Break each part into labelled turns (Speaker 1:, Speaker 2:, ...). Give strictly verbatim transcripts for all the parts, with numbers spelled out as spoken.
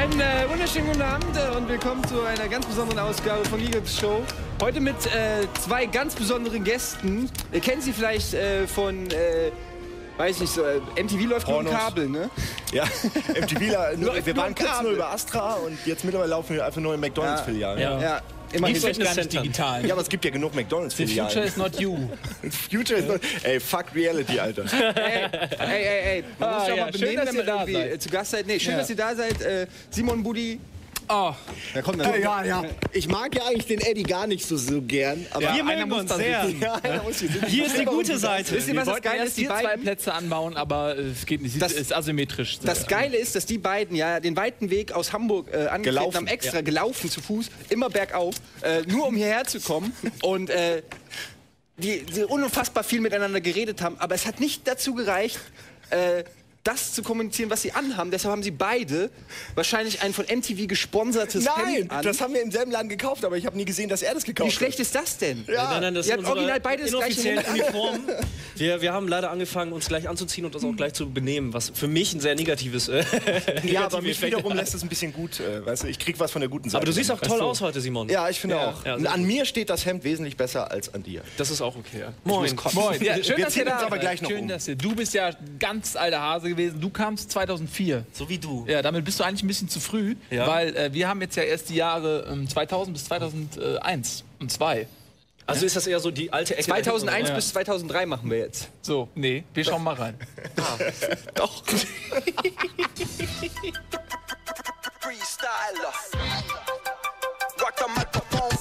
Speaker 1: Einen äh, wunderschönen guten Abend äh, und willkommen zu einer ganz besonderen Ausgabe von Gigabytes Show. Heute mit äh, zwei ganz besonderen Gästen. Ihr kennt sie vielleicht äh, von, äh, weiß nicht, so, äh, M T V läuft nur im Kabel, ne?
Speaker 2: Ja, M T V, nur, wir waren kurz nur über Astra und jetzt mittlerweile laufen wir einfach nur in McDonalds-Filialen.
Speaker 1: Ja. Ja. Ja. Immerhin
Speaker 3: gar nicht digital.
Speaker 2: Ja, aber es gibt ja genug McDonalds-Filialen.
Speaker 3: The future is not you.
Speaker 2: Future is not... Ey, fuck Reality, Alter.
Speaker 1: Ey, ey, ey, ey. Man
Speaker 3: Ah,
Speaker 1: muss doch
Speaker 3: ja,
Speaker 1: mal
Speaker 3: schön,
Speaker 1: benehmen,
Speaker 3: dass
Speaker 1: wenn
Speaker 3: ihr
Speaker 1: man
Speaker 3: da
Speaker 1: irgendwie
Speaker 3: seid.
Speaker 1: äh, zu Gast seid. Nee, schön,
Speaker 3: Ja.
Speaker 1: dass ihr da seid. Äh, Simon Budi.
Speaker 3: Oh,
Speaker 1: Da kommt dann.
Speaker 4: Ja, ja. Ich mag ja eigentlich den Eddie gar nicht so, so gern. Aber
Speaker 3: ja,
Speaker 4: ja,
Speaker 3: einer muss das
Speaker 4: ja,
Speaker 3: sitzen.
Speaker 4: einer muss hier sitzen.
Speaker 3: Hier ist die gute Seite.
Speaker 1: Wisst ihr, was
Speaker 3: Wir
Speaker 1: das
Speaker 3: wollten
Speaker 1: Geile
Speaker 3: erst
Speaker 1: ist? Die
Speaker 3: hier zwei
Speaker 1: beiden-
Speaker 3: Plätze anbauen, aber es geht nicht.
Speaker 1: Das-
Speaker 3: Es ist asymmetrisch.
Speaker 1: Das Geile ist, dass die beiden ja den weiten Weg aus Hamburg äh, angetreten
Speaker 2: Gelaufen,
Speaker 1: haben, extra gelaufen zu Fuß, immer bergauf, äh, nur um hierher zu kommen und äh, die, die unfassbar viel miteinander geredet haben, aber es hat nicht dazu gereicht, äh, das zu kommunizieren, was sie anhaben. Deshalb haben sie beide wahrscheinlich ein von M T V gesponsertes
Speaker 2: Nein,
Speaker 1: Hemd an.
Speaker 2: das haben wir im selben Laden gekauft, aber ich habe nie gesehen, dass er das gekauft
Speaker 1: Wie schlecht ist das denn?
Speaker 2: Ja.
Speaker 5: Nein, nein, das
Speaker 1: Ihr
Speaker 5: sind
Speaker 1: habt original beide das gleiche
Speaker 5: inoffiziellen
Speaker 1: Hemd an.
Speaker 5: Uniformen. Wir, wir haben leider angefangen, uns gleich anzuziehen und das auch gleich zu benehmen, was für mich ein sehr negatives äh,
Speaker 2: Ja, aber mich
Speaker 5: Effekt
Speaker 2: wiederum
Speaker 5: hat.
Speaker 2: lässt es ein bisschen gut, äh, weißt du, ich krieg was von der guten Seite.
Speaker 5: Aber du siehst auch toll
Speaker 3: so.
Speaker 5: aus heute, Simon.
Speaker 2: Ja, ich finde
Speaker 3: Ja.
Speaker 2: auch.
Speaker 5: Ja,
Speaker 2: Und an mir steht das Hemd wesentlich besser als an dir.
Speaker 5: Das ist auch okay. Ja. Moin.
Speaker 3: Moin. Ja, schön,
Speaker 2: Wir
Speaker 3: dass
Speaker 2: ziehen
Speaker 3: ihr da
Speaker 2: uns aber
Speaker 3: seid.
Speaker 2: gleich noch
Speaker 3: Schön,
Speaker 2: um.
Speaker 3: dass ihr. Du bist ja ganz alter Hase gewesen. Du kamst zweitausendvier.
Speaker 5: So wie du.
Speaker 3: Ja, damit bist du eigentlich ein bisschen zu früh,
Speaker 5: Ja.
Speaker 3: weil äh, wir haben jetzt ja erst die Jahre ähm, zweitausend bis zweitausendeins und zwei.
Speaker 5: Also ist das eher so die alte Ecke.
Speaker 1: zweitausendeins
Speaker 3: Ja.
Speaker 1: bis zweitausenddrei machen wir jetzt.
Speaker 3: So, nee, wir schauen mal rein.
Speaker 1: Doch.
Speaker 6: Freestyler. Rock the microphone.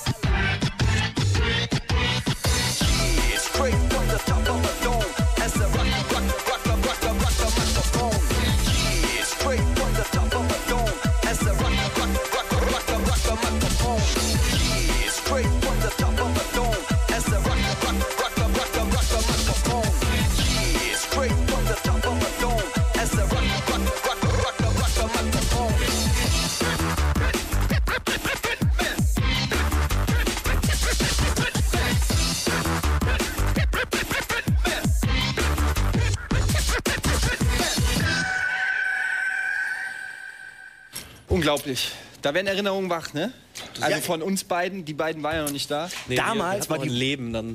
Speaker 6: Yeah, straight from the top of the dome. As I rock, rock, rock, rock, rock, rock, rock the microphone. Yeah, straight from the top of the dome. As I rock, rock, rock, rock, rock, rock the microphone. Yeah, straight from the top of the dome. As I rock, rock, rock, rock, rock, rock the microphone. Yeah, straight from the top of the dome. As I rock, rock, rock, rock, rock, rock the microphone.
Speaker 1: Unglaublich. Da werden Erinnerungen wach, ne? Also
Speaker 2: Ja.
Speaker 1: von uns beiden, die beiden waren ja noch nicht da.
Speaker 5: Nee,
Speaker 2: Damals
Speaker 5: wir, wir
Speaker 2: war
Speaker 5: hatten
Speaker 2: die-
Speaker 5: noch ein Leben dann.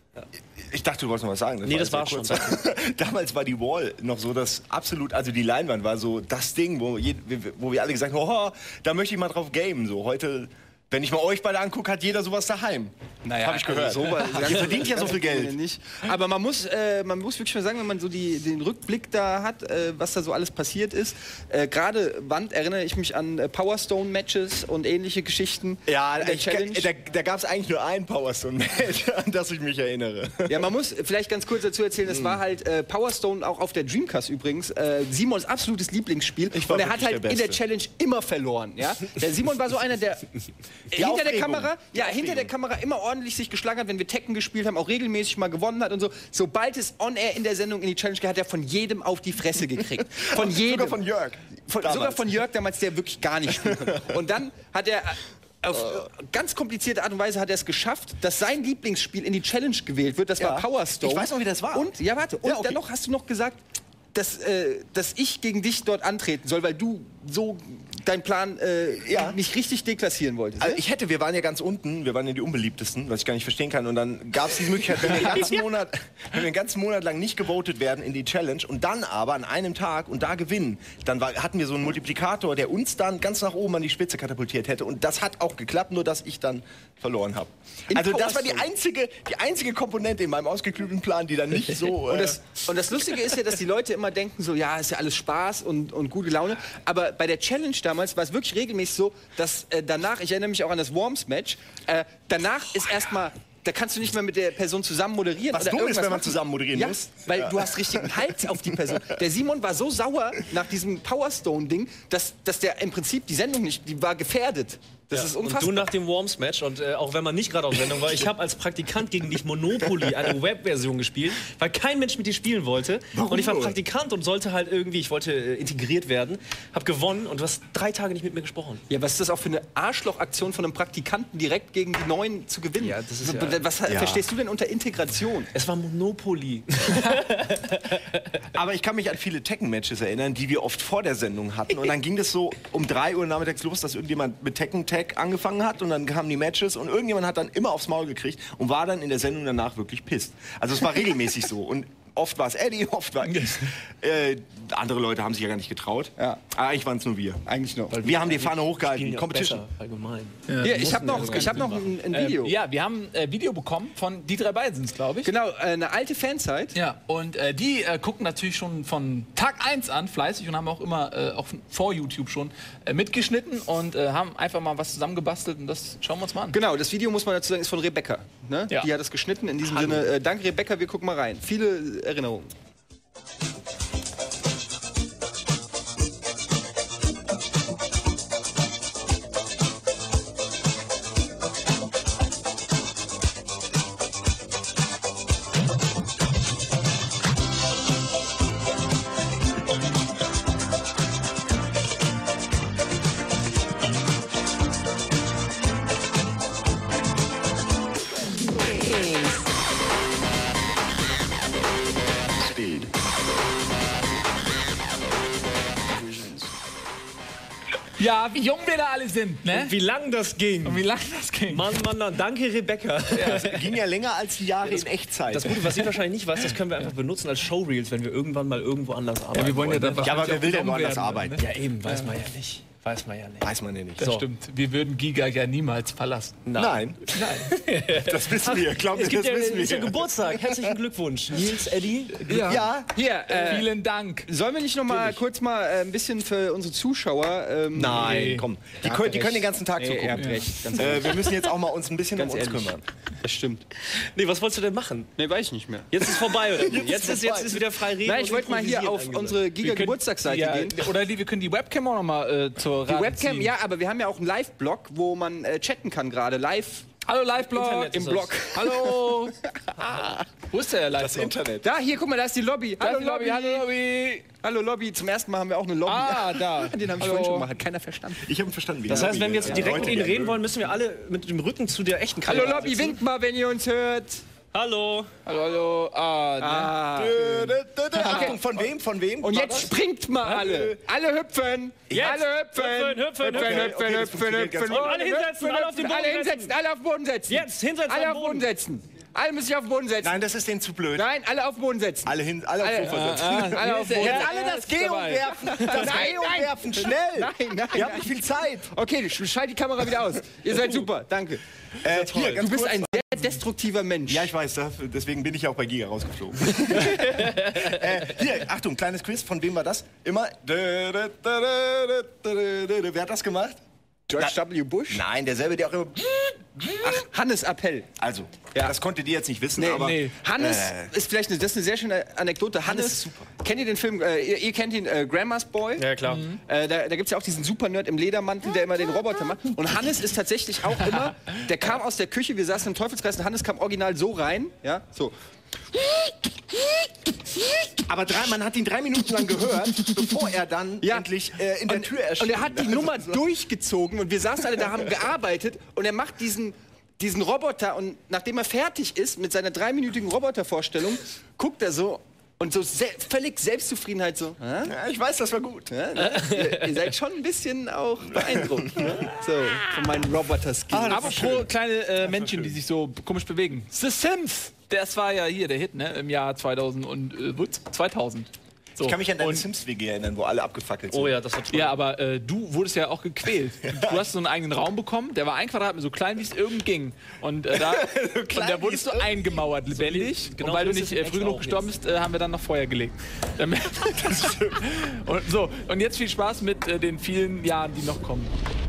Speaker 2: Ich dachte, du wolltest noch was sagen.
Speaker 5: Nee, das
Speaker 2: sehr
Speaker 5: war schon.
Speaker 2: kurz. Damals war die Wall noch so das absolut, also die Leinwand war so das Ding, wo, je, wo wir alle gesagt haben, oh, da möchte ich mal drauf gamen. So heute, wenn ich mal euch beide angucke, hat jeder sowas daheim.
Speaker 1: Naja,
Speaker 2: Hab ich gehört.
Speaker 1: Also so,
Speaker 2: Ihr verdient ja so viel Geld.
Speaker 1: Nicht. Aber man muss, äh, man muss wirklich mal sagen, wenn man so die, den Rückblick da hat, äh, was da so alles passiert ist. Äh, Gerade Wand erinnere ich mich an äh, Power Stone Matches und ähnliche Geschichten.
Speaker 2: Ja,
Speaker 1: in der
Speaker 2: ich,
Speaker 1: Challenge.
Speaker 2: da, da gab es eigentlich nur ein Power Stone Match, an das ich mich erinnere.
Speaker 1: Ja, man muss vielleicht ganz kurz dazu erzählen, es war halt äh, Power Stone auch auf der Dreamcast übrigens. Äh, Simons absolutes Lieblingsspiel.
Speaker 2: Ich war
Speaker 1: Und er hat
Speaker 2: wirklich
Speaker 1: halt
Speaker 2: der
Speaker 1: in der
Speaker 2: Beste.
Speaker 1: Challenge immer verloren. Ja? Der Simon war so einer, der hinter der
Speaker 2: Aufregung.
Speaker 1: Kamera,
Speaker 2: Die
Speaker 1: ja, hinter der
Speaker 2: Aufregung.
Speaker 1: Kamera immer ordentlich sich geschlagen hat, wenn wir Tekken gespielt haben, auch regelmäßig mal gewonnen hat und so. Sobald es on-air in der Sendung in die Challenge geht, hat er von jedem auf die Fresse gekriegt. Von jedem.
Speaker 2: Sogar von Jörg.
Speaker 1: Von,
Speaker 2: damals.
Speaker 1: sogar von Jörg damals, der wirklich gar nicht spielen konnte. Und dann hat er auf äh, ganz komplizierte Art und Weise hat er es geschafft, dass sein Lieblingsspiel in die Challenge gewählt wird. Das
Speaker 2: Ja.
Speaker 1: war Power Stone.
Speaker 2: Ich weiß noch, wie das war.
Speaker 1: Und, ja, warte. Und
Speaker 2: Ja, okay.
Speaker 1: dann noch hast du noch gesagt, dass, äh, dass ich gegen dich dort antreten soll, weil du so deinen Plan äh,
Speaker 2: Ja.
Speaker 1: nicht richtig deklassieren wolltest.
Speaker 2: Also
Speaker 1: ne?
Speaker 2: ich hätte, wir waren ja ganz unten, wir waren ja die unbeliebtesten, was ich gar nicht verstehen kann. Und dann gab es diese Möglichkeit, wenn wir, einen ganzen Monat, wenn wir einen ganzen Monat lang nicht gewotet werden in die Challenge und dann aber an einem Tag und da gewinnen, dann war, hatten wir so einen Multiplikator, der uns dann ganz nach oben an die Spitze katapultiert hätte. Und das hat auch geklappt, nur dass ich dann verloren habe.
Speaker 1: In
Speaker 2: Also das war die
Speaker 1: Power Stone.
Speaker 2: einzige, die einzige Komponente in meinem ausgeklügelten Plan, die dann nicht so...
Speaker 1: Und
Speaker 2: Äh,
Speaker 1: das, und das Lustige ist ja, dass die Leute immer denken, so, ja, ist ja alles Spaß und, und gute Laune. Aber bei der Challenge damals war es wirklich regelmäßig so, dass äh, danach, ich erinnere mich auch an das Worms-Match, äh, danach ist erstmal, da kannst du nicht mehr mit der Person zusammen moderieren.
Speaker 2: Was
Speaker 1: oder
Speaker 2: dumm ist,
Speaker 1: irgendwas
Speaker 2: wenn man
Speaker 1: machen.
Speaker 2: zusammen moderieren
Speaker 1: ja,
Speaker 2: muss.
Speaker 1: Weil
Speaker 2: Ja.
Speaker 1: du hast richtigen Hals auf die Person. Der Simon war so sauer nach diesem Power Stone-Ding, dass, dass der im Prinzip die Sendung nicht, die war gefährdet. Das ist
Speaker 5: Und
Speaker 1: unfassbar.
Speaker 5: du nach dem Worms-Match, und äh, auch wenn man nicht gerade auf Sendung war, ich habe als Praktikant gegen dich Monopoly, eine Web-Version gespielt, weil kein Mensch mit dir spielen wollte.
Speaker 2: Warum
Speaker 5: Und ich war
Speaker 2: wohl?
Speaker 5: Praktikant und sollte halt irgendwie, ich wollte äh, integriert werden, habe gewonnen und du hast drei Tage nicht mit mir gesprochen.
Speaker 1: Ja, was ist das auch für eine Arschlochaktion von einem Praktikanten, direkt gegen die Neuen zu gewinnen?
Speaker 5: Ja, das ist
Speaker 1: was
Speaker 5: ja-
Speaker 1: verstehst du denn unter Integration?
Speaker 5: Es war Monopoly.
Speaker 2: Aber ich kann mich an viele Tekken-Matches erinnern, die wir oft vor der Sendung hatten. Und dann ging das so um drei Uhr nachmittags los, dass irgendjemand mit Tekken-Tag angefangen hat. Und dann kamen die Matches und irgendjemand hat dann immer aufs Maul gekriegt und war dann in der Sendung danach wirklich pisst. Also es war regelmäßig so. Und oft war es Eddie, oft war ich. Äh, andere Leute haben sich ja gar nicht getraut.
Speaker 1: Ja.
Speaker 2: Aber eigentlich waren es nur wir.
Speaker 1: Eigentlich noch.
Speaker 2: Wir haben die Fahne hochgehalten. Competition.
Speaker 5: Allgemein.
Speaker 1: Hier, ich habe noch, ich hab noch ein, ein Video.
Speaker 3: Ähm, ja, wir haben ein äh, Video bekommen von die drei beiden sind's, glaube ich.
Speaker 1: Genau, äh, eine alte Fanzeit.
Speaker 3: Ja, und äh, die äh, gucken natürlich schon von Tag eins an fleißig und haben auch immer, äh, auch vor YouTube schon, äh, mitgeschnitten und äh, haben einfach mal was zusammengebastelt und das schauen wir uns mal an.
Speaker 1: Genau, das Video, muss man dazu sagen, ist von Rebecca. Ne?
Speaker 3: Ja.
Speaker 1: Die hat das geschnitten. In diesem Sinne, äh, danke Rebecca, wir gucken mal rein. Viele Erinnerungen.
Speaker 3: Ja, wie jung wir da alle sind, ne?
Speaker 5: Wie lang das ging.
Speaker 3: Und wie lang das ging.
Speaker 5: Mann, Mann, Mann, danke Rebecca.
Speaker 2: Das ging ja länger als die Jahre in Echtzeit.
Speaker 5: Das Gute, was sie wahrscheinlich nicht weiß, das können wir einfach benutzen als Showreels, wenn wir irgendwann mal irgendwo anders arbeiten.
Speaker 3: Ja, wir wollen ja dann
Speaker 2: Ja, aber wer will denn
Speaker 3: wahrscheinlich
Speaker 2: woanders
Speaker 3: auch
Speaker 2: arbeiten?
Speaker 3: werden,
Speaker 5: Ja, eben, weiß man ja nicht. Weiß man ja nicht.
Speaker 2: Weiß man ja nicht.
Speaker 3: Das
Speaker 5: So.
Speaker 3: stimmt. Wir würden Giga ja niemals verlassen.
Speaker 2: Nein. Nein. Das wissen wir. Glaub mir,
Speaker 5: Es gibt
Speaker 2: das
Speaker 5: ja,
Speaker 2: wissen
Speaker 5: ist ja
Speaker 2: wir.
Speaker 5: Geburtstag. Herzlichen Glückwunsch. Nils, Eddie.
Speaker 1: Ja, hier, äh,
Speaker 3: Vielen Dank.
Speaker 1: sollen wir nicht noch mal kurz mal äh, ein bisschen für unsere Zuschauer... Ähm,
Speaker 2: Nein,
Speaker 3: Nee.
Speaker 2: komm. Die, können, die können den ganzen Tag
Speaker 1: Nee, ihr
Speaker 2: zugucken.
Speaker 1: habt recht, ganz
Speaker 2: Äh, wir müssen jetzt auch mal uns ein bisschen
Speaker 1: Ganz
Speaker 2: um uns
Speaker 1: ehrlich.
Speaker 2: kümmern.
Speaker 1: Das stimmt.
Speaker 5: Nee, was wolltest du denn machen?
Speaker 1: Nee, weiß ich nicht mehr.
Speaker 5: Jetzt ist vorbei, oder? wie? Jetzt, ist,
Speaker 2: vorbei.
Speaker 5: jetzt ist wieder frei reden.
Speaker 1: Nein, ich
Speaker 5: und
Speaker 1: wollte mal hier
Speaker 5: improvisieren
Speaker 1: auf
Speaker 5: angesagt.
Speaker 1: unsere Giga-Geburtstagsseite
Speaker 3: Ja,
Speaker 1: gehen.
Speaker 3: oder die, wir können die Webcam auch noch mal äh, zur
Speaker 1: Die
Speaker 3: Rate
Speaker 1: Webcam,
Speaker 3: ziehen.
Speaker 1: ja, aber wir haben ja auch einen Live-Blog, wo man äh, chatten kann gerade. Live
Speaker 3: Hallo Live-Blog.
Speaker 5: Internet
Speaker 1: im
Speaker 5: ist
Speaker 1: Blog.
Speaker 3: Hallo. Wo ist der
Speaker 2: Das
Speaker 3: Live-Blog?
Speaker 2: Internet.
Speaker 1: Da, hier, guck mal, da ist die Lobby.
Speaker 3: Hallo
Speaker 1: Hallo Lobby.
Speaker 3: Hallo Lobby.
Speaker 1: Hallo Lobby. Zum ersten Mal haben wir auch eine Lobby.
Speaker 3: Ah, da.
Speaker 1: Den habe ich
Speaker 3: Hallo.
Speaker 1: vorhin schon gemacht. Hat keiner verstanden.
Speaker 2: Ich habe verstanden, wie
Speaker 5: Das heißt, wenn wir jetzt direkt mit Ihnen reden
Speaker 2: wollen.
Speaker 5: wollen, müssen wir alle mit dem Rücken zu der echten
Speaker 1: Hallo
Speaker 5: Kamera
Speaker 1: Lobby,
Speaker 5: sitzen.
Speaker 1: winkt mal, wenn ihr uns hört.
Speaker 5: Hallo.
Speaker 3: Hallo, hallo. Ah, ne?
Speaker 1: Ah.
Speaker 2: Achtung, von wem? Von wem?
Speaker 1: Und
Speaker 2: War
Speaker 1: jetzt
Speaker 2: das?
Speaker 1: springt mal alle. Alle hüpfen.
Speaker 5: Jetzt.
Speaker 1: Alle hüpfen.
Speaker 5: Hüpfen, hüpfen,
Speaker 1: hüpfen,
Speaker 5: hüpfen.
Speaker 1: hüpfen,
Speaker 2: Okay, das
Speaker 1: hüpfen,
Speaker 2: funktioniert ganz
Speaker 1: hüpfen.
Speaker 2: gut.
Speaker 5: Und alle hinsetzen, alle auf den Boden
Speaker 1: Alle hinsetzen,
Speaker 5: setzen.
Speaker 1: alle auf den Boden setzen.
Speaker 5: Jetzt, hinsetzen
Speaker 1: Alle
Speaker 5: am
Speaker 1: auf den Boden
Speaker 5: Boden.
Speaker 1: setzen. Alle müssen sich auf den Boden setzen.
Speaker 2: Nein, das ist denen zu blöd.
Speaker 1: Nein, alle auf den Boden setzen.
Speaker 2: Alle hin, alle aufs
Speaker 1: Alle-
Speaker 2: Sofa setzen.
Speaker 1: Alle auf den Boden
Speaker 3: Ja,
Speaker 1: setzen.
Speaker 2: Alle das
Speaker 3: ist
Speaker 2: Geo
Speaker 3: dabei.
Speaker 2: werfen. Das
Speaker 1: Nein,
Speaker 2: Geo
Speaker 1: nein.
Speaker 2: werfen, schnell.
Speaker 1: Nein, nein,
Speaker 2: Ihr habt
Speaker 1: nein.
Speaker 2: nicht viel Zeit.
Speaker 1: Okay, schalt die Kamera wieder aus. Ihr seid super, danke.
Speaker 2: Äh, hier,
Speaker 1: Du
Speaker 2: ganz
Speaker 1: bist
Speaker 2: kurz.
Speaker 1: ein sehr destruktiver Mensch.
Speaker 2: Ja, ich weiß, das- deswegen bin ich ja auch bei Giga rausgeflogen. äh, hier, Achtung, kleines Quiz. Von wem war das? Immer. Wer hat das gemacht?
Speaker 1: George W. Bush?
Speaker 2: Nein, derselbe, der auch immer.
Speaker 1: Ach, Hannes Appell.
Speaker 2: Also,
Speaker 1: Ja.
Speaker 2: das konntet ihr jetzt nicht wissen,
Speaker 1: Nee,
Speaker 2: aber.
Speaker 3: nee.
Speaker 1: Hannes
Speaker 2: Äh.
Speaker 1: ist vielleicht eine, das ist eine sehr schöne Anekdote. Hannes,
Speaker 2: ist super.
Speaker 1: Kennt ihr den Film? Äh, ihr, ihr kennt ihn, äh, Grandma's Boy.
Speaker 5: Ja, klar.
Speaker 1: Äh, da da gibt es ja auch diesen Super-Nerd im Ledermantel, der immer den Roboter macht. Und Hannes ist tatsächlich auch immer, der kam aus der Küche, wir saßen im Teufelskreis und Hannes kam original so rein, ja, so.
Speaker 2: Aber drei, man hat ihn drei Minuten lang gehört, bevor er dann
Speaker 1: Ja.
Speaker 2: endlich äh, in der Tür erschien.
Speaker 1: Und er hat die Nummer durchgezogen und wir saßen alle da, haben gearbeitet und er macht diesen, diesen Roboter und nachdem er fertig ist mit seiner dreiminütigen Robotervorstellung, guckt er so und so se völlig Selbstzufriedenheit so, hä?
Speaker 2: Ja, ich weiß, das war gut.
Speaker 1: Ja, ne? ihr, ihr seid schon ein bisschen auch beeindruckt, ne? So, von meinen Roboter-Skills.
Speaker 3: Aber pro kleine äh, Männchen, die sich so komisch bewegen. The Sims. Das war ja hier der Hit, ne? Im Jahr zweitausend und äh, zweitausend. So.
Speaker 2: Ich kann mich an deine
Speaker 3: Und-
Speaker 2: Sims-W G erinnern, wo alle abgefackelt sind.
Speaker 5: Oh ja, das war toll.
Speaker 3: Ja, aber äh, du wurdest ja auch gequält. Du hast so einen eigenen Raum bekommen, der war ein Quadratmeter, so klein wie es irgend ging. Und, äh, da, und da wurdest du eingemauert, lebendig.
Speaker 5: genau
Speaker 3: und weil
Speaker 5: so
Speaker 3: du
Speaker 5: ist
Speaker 3: nicht
Speaker 5: es
Speaker 3: äh,
Speaker 5: in
Speaker 3: früh
Speaker 5: echt
Speaker 3: genug
Speaker 5: auch
Speaker 3: gestorben
Speaker 5: jetzt.
Speaker 3: bist, äh, haben wir dann noch Feuer gelegt. Damit- das stimmt. Und so, und jetzt viel Spaß mit äh, den vielen Jahren, die noch kommen.